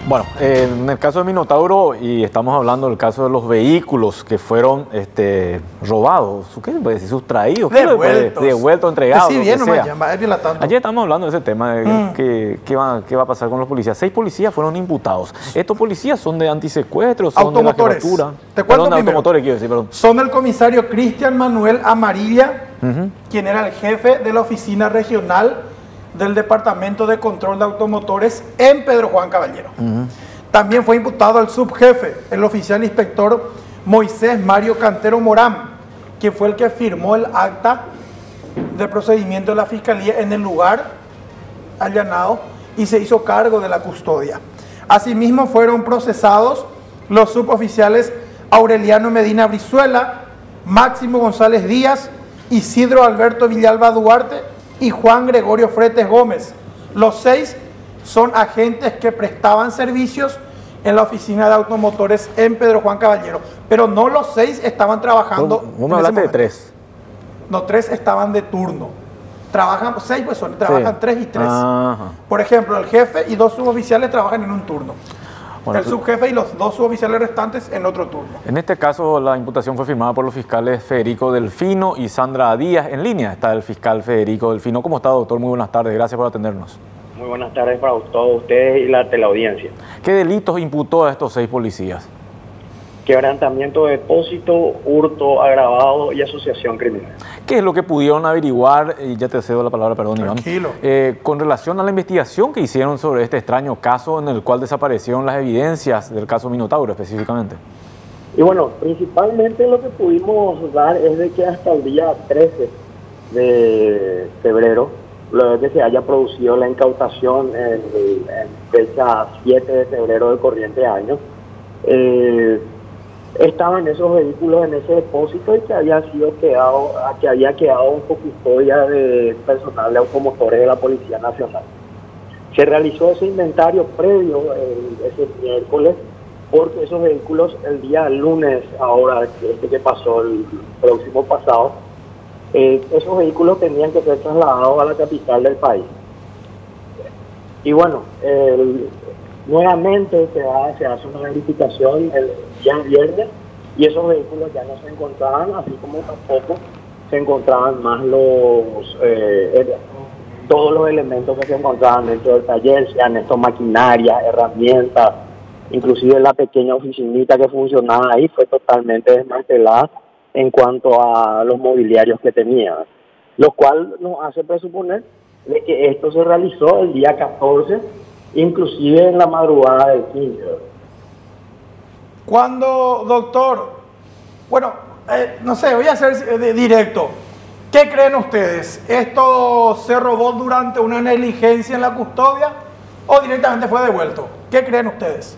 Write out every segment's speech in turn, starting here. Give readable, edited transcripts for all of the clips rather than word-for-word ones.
Bueno, en el caso de Minotauro, y estamos hablando del caso de los vehículos que fueron robados, ¿qué se puede decir? Sustraídos, devueltos, entregados. Sí, bien, no me llama, ayer estamos hablando de ese tema, de qué va a pasar con los policías. 6 policías fueron imputados. ¿Estos policías son de antisecuestros? ¿Son de la jefatura? Te cuento de automotores, quiero decir, perdón. Son el comisario Cristian Manuel Amarilla, quien era el jefe de la oficina regional del Departamento de Control de Automotores en Pedro Juan Caballero. También fue imputado el subjefe, el oficial inspector Moisés Mario Cantero Morán, quien fue el que firmó el acta de procedimiento de la Fiscalía en el lugar allanado y se hizo cargo de la custodia. Asimismo fueron procesados los suboficiales Aureliano Medina Brizuela, Máximo González Díaz, Isidro Alberto Villalba Duarte y Juan Gregorio Fretes Gómez. Los 6 son agentes que prestaban servicios en la oficina de automotores en Pedro Juan Caballero, pero no los 6 estaban trabajando. ¿Vos me hablaste de 3? No, 3 estaban de turno. Trabajan 6 personas, trabajan 3 y 3. Por ejemplo, el jefe y 2 suboficiales trabajan en un turno. Bueno, el subjefe y los 2 suboficiales restantes en otro turno. En este caso, la imputación fue firmada por los fiscales Federico Delfino y Sandra Díaz. En línea está el fiscal Federico Delfino. ¿Cómo está, doctor? Muy buenas tardes. Gracias por atendernos. Muy buenas tardes para todos ustedes y la teleaudiencia. ¿Qué delitos imputó a estos 6 policías? Quebrantamiento de depósito, hurto agravado y asociación criminal. ¿Qué es lo que pudieron averiguar? Y ya te cedo la palabra, perdón, Tranquilo. Iván. Con relación a la investigación que hicieron sobre este extraño caso en el cual desaparecieron las evidencias del caso Minotauro específicamente. Y bueno, principalmente lo que pudimos dar es de que hasta el día 13 de febrero, luego de que se haya producido la incautación en fecha 7 de febrero del corriente año, estaban esos vehículos en ese depósito y que había quedado bajo custodia de personal de automotores de la Policía Nacional. Se realizó ese inventario previo ese miércoles, porque esos vehículos el día lunes, ahora que pasó el próximo pasado, esos vehículos tenían que ser trasladados a la capital del país. Y bueno, nuevamente se hace una verificación el día viernes y esos vehículos ya no se encontraban, así como tampoco se encontraban más todos los elementos que se encontraban dentro del taller, sean estos maquinarias, herramientas, inclusive la pequeña oficinita que funcionaba ahí fue totalmente desmantelada en cuanto a los mobiliarios que tenía, lo cual nos hace presuponer de que esto se realizó el día 14, inclusive en la madrugada del 15. Cuando, doctor, bueno, no sé, voy a ser directo. ¿Qué creen ustedes? ¿Esto se robó durante una negligencia en la custodia o directamente fue devuelto? ¿Qué creen ustedes?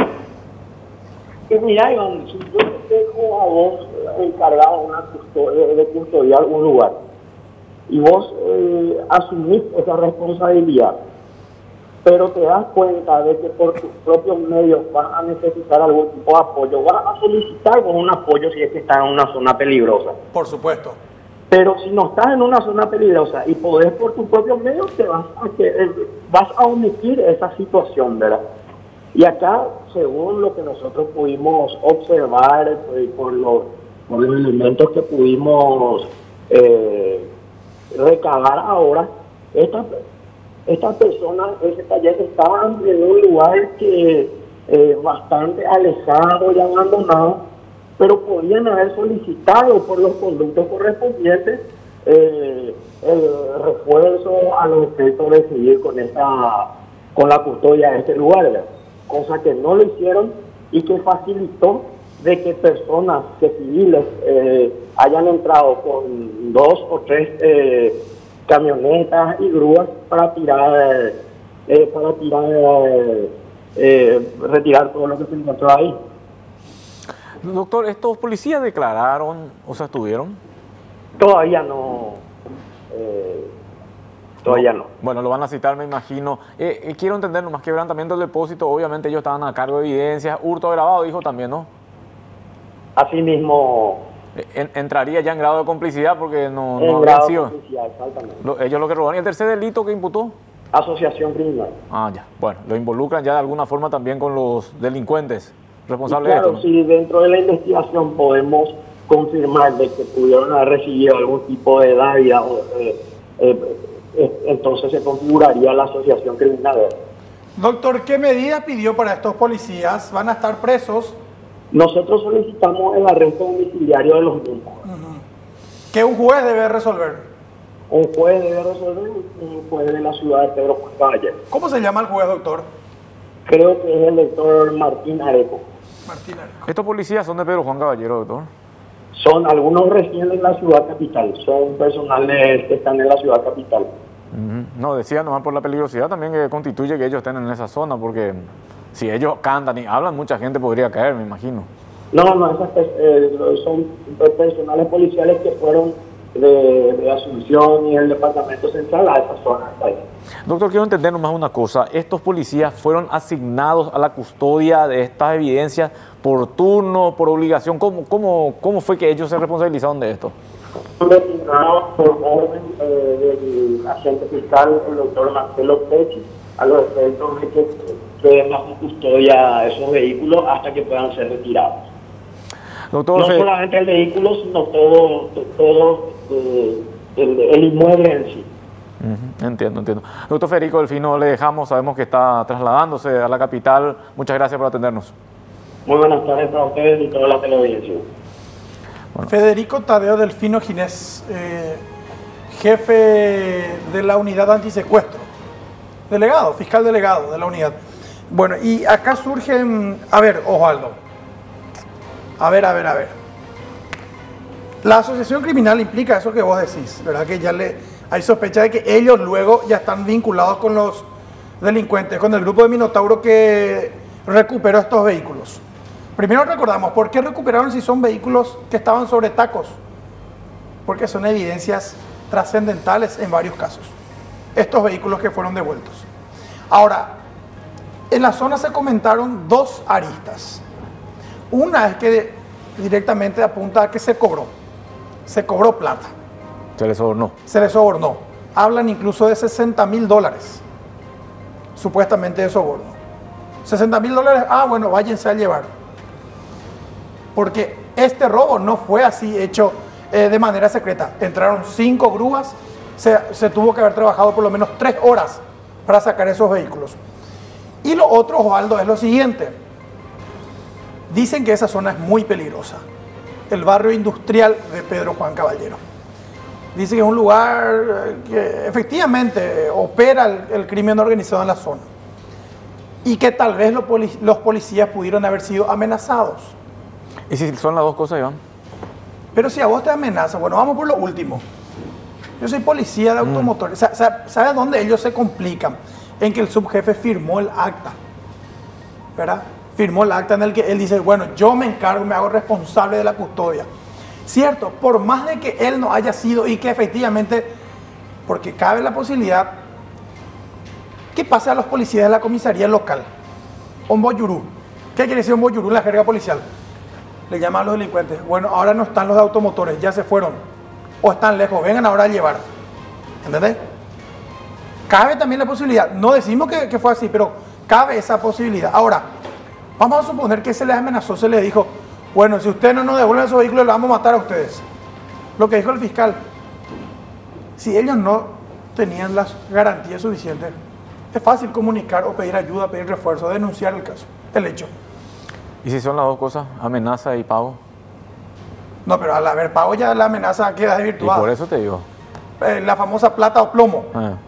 Mira, Iván, si yo te dejo a vos encargado de custodiar un lugar y vos asumís esa responsabilidad, pero te das cuenta de que por tus propios medios vas a necesitar algún tipo de apoyo, vas a solicitar con un apoyo si es que estás en una zona peligrosa. Por supuesto. Pero si no estás en una zona peligrosa y podés por tus propios medios, vas a omitir esa situación, ¿verdad? Y acá, según lo que nosotros pudimos observar, por los elementos que pudimos recabar ahora, estas personas, ese taller estaban en un lugar que bastante alejado y abandonado, pero podían haber solicitado por los conductos correspondientes el refuerzo a los efectos de seguir con la custodia de este lugar, ¿verdad? Cosa que no lo hicieron y que facilitó de que personas, que civiles, hayan entrado con 2 o 3 camionetas y grúas para retirar todo lo que se encontró ahí. Doctor, ¿estos policías declararon o se estuvieron? Todavía no. Todavía no. Bueno, lo van a citar, me imagino. Quiero entender nomás, quebrantamiento del depósito, obviamente ellos estaban a cargo de evidencias, hurto agravado, dijo también, ¿no? Así mismo. Entraría ya en grado de complicidad porque no en habían grado sido. de complicidad, exactamente. Ellos lo que robaron. ¿Y el tercer delito que imputó? asociación criminal. Ah, ya. Bueno, lo involucran ya de alguna forma también con los delincuentes responsables Claro, de esto, ¿no? si dentro de la investigación podemos confirmar de que pudieron haber recibido algún tipo de dádiva, entonces se configuraría la asociación criminal. Doctor, ¿qué medidas pidió para estos policías? ¿Van a estar presos? Nosotros solicitamos el arresto domiciliario de los mismos. ¿Qué un juez debe resolver? Un juez debe resolver, un juez de la ciudad de Pedro Juan Caballero. ¿Cómo se llama el juez, doctor? Creo que es el doctor Martín Areco. Martín Areco. ¿Estos policías son de Pedro Juan Caballero, doctor? Son algunos recién en la ciudad capital, son personales que están en la ciudad capital. No, decía nomás por la peligrosidad también que constituye que ellos estén en esa zona, porque si ellos cantan y hablan, mucha gente podría caer, me imagino. No, son personales policiales que fueron de Asunción y el departamento central a esa zona. Doctor, quiero entender nomás una cosa. ¿Estos policías fueron asignados a la custodia de estas evidencias por turno, por obligación? ¿Cómo fue que ellos se responsabilizaron de esto? Designados por orden del agente fiscal, el doctor Marcelo Pechi, a los efectos de que queden bajo custodia esos vehículos hasta que puedan ser retirados. Doctor, no solamente el vehículo, sino todo el inmueble en sí. Entiendo. Doctor Federico Delfino, le dejamos, sabemos que está trasladándose a la capital. Muchas gracias por atendernos. Muy buenas tardes para ustedes y toda la teleaudiencia. Bueno. Federico Tadeo Delfino Ginés, jefe de la unidad antisecuestro, fiscal delegado de la unidad. Bueno, y acá surgen, a ver, Osvaldo, a ver. La asociación criminal implica eso que vos decís, ¿verdad? Que ya hay sospecha de que ellos luego ya están vinculados con los delincuentes, con el grupo de Minotauro que recuperó estos vehículos. Primero recordamos, ¿por qué recuperaron si son vehículos que estaban sobre tacos? Porque son evidencias trascendentales en varios casos, estos vehículos que fueron devueltos. Ahora, en la zona se comentaron dos aristas. Una es que directamente apunta a que se cobró plata. Se les sobornó. Se les sobornó. Hablan incluso de $60.000, supuestamente de soborno. $60.000, bueno, váyanse a llevar. Porque este robo no fue así hecho de manera secreta. Entraron 5 grúas, se tuvo que haber trabajado por lo menos 3 horas para sacar esos vehículos. Y lo otro, Osvaldo, es lo siguiente. Dicen que esa zona es muy peligrosa. El barrio industrial de Pedro Juan Caballero. Dice que es un lugar que efectivamente opera el crimen organizado en la zona. Y que tal vez los policías pudieron haber sido amenazados. ¿Y si son las dos cosas, Iván? Pero si a vos te amenazan, bueno, vamos por lo último. Yo soy policía de automotores. ¿Sabes dónde ellos se complican? En que el subjefe firmó el acta, ¿verdad? Firmó el acta en el que él dice, bueno, yo me encargo, me hago responsable de la custodia. Cierto, por más de que él no haya sido y que efectivamente, porque cabe la posibilidad, ¿qué pasa a los policías de la comisaría local? Un boyurú. ¿Qué quiere decir un boyurú en la jerga policial? Le llaman a los delincuentes, bueno, ahora no están los de automotores, ya se fueron, o están lejos, vengan ahora a llevar. ¿Entendés? Cabe también la posibilidad, no decimos que fue así, pero cabe esa posibilidad. Ahora, vamos a suponer que se les amenazó, se les dijo, bueno, si ustedes no nos devuelven esos vehículos, los vamos a matar a ustedes. Lo que dijo el fiscal, si ellos no tenían las garantías suficientes, es fácil comunicar o pedir ayuda, pedir refuerzo, denunciar el caso, el hecho. ¿Y si son las dos cosas, amenaza y pago? No, pero al haber pago ya la amenaza queda desvirtuada. Y por eso te digo. La famosa plata o plomo.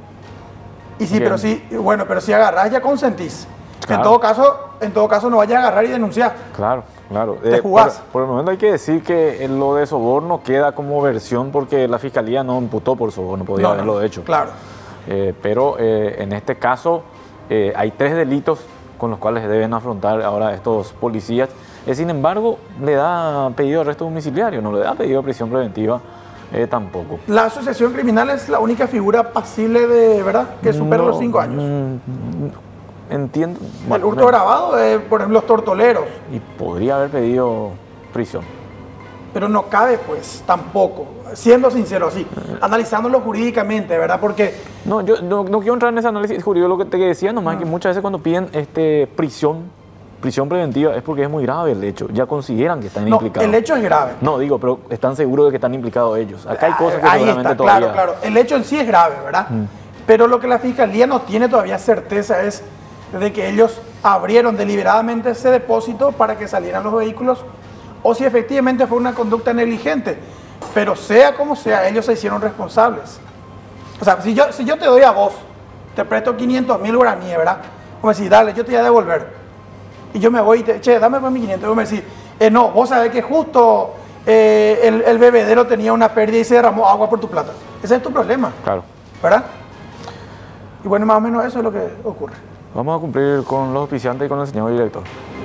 Y sí, bien. pero sí, bueno, pero si agarrás ya consentís. Claro. En todo caso no vayas a agarrar y denunciar. Claro. Te jugás. Por el momento hay que decir que lo de soborno queda como versión porque la fiscalía no imputó por soborno, podía haberlo hecho. Claro. Pero en este caso hay 3 delitos con los cuales deben afrontar ahora estos policías. Sin embargo, le da pedido de arresto domiciliario, no le da pedido de prisión preventiva tampoco. La asociación criminal es la única figura pasible de, ¿verdad?, que supera los 5 años. Entiendo. El hurto grabado, por ejemplo, los tortoleros. Y podría haber pedido prisión. Pero no cabe, pues, tampoco. Siendo sincero, así, analizándolo jurídicamente, ¿verdad? Porque No, yo no quiero entrar en ese análisis jurídico, lo que te decía nomás es que muchas veces cuando piden prisión preventiva es porque es muy grave el hecho, ya consideran que están implicados. El hecho es grave. No, digo, pero están seguros de que están implicados ellos. Acá hay cosas que ahí seguramente está, todavía... Claro, el hecho en sí es grave, ¿verdad? Pero lo que la Fiscalía no tiene todavía certeza es de que ellos abrieron deliberadamente ese depósito para que salieran los vehículos o si efectivamente fue una conducta negligente. Pero sea como sea, ellos se hicieron responsables. O sea, si yo te doy a vos, te presto 500.000 guaraníes, ¿verdad? Como decir, dale, yo te voy a devolver. Y yo me voy y te, che, dame pues 1.500. Y vos me decís, no, vos sabés que justo el bebedero tenía una pérdida y se derramó agua por tu plata. Ese es tu problema. Claro. ¿Verdad? Y bueno, más o menos eso es lo que ocurre. Vamos a cumplir con los auspiciantes y con el señor director.